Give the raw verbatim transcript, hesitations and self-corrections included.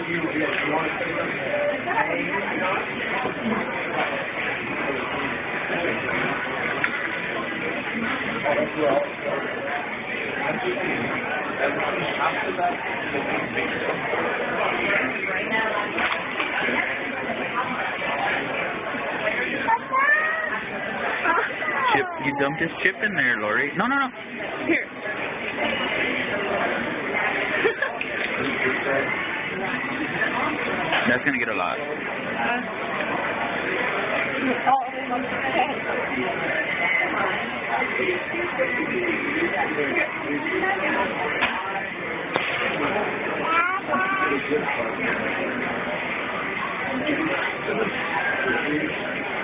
Chip, you dumped his chip in there, Lori. No, no, no. Here. That's gonna get a lot. Oh,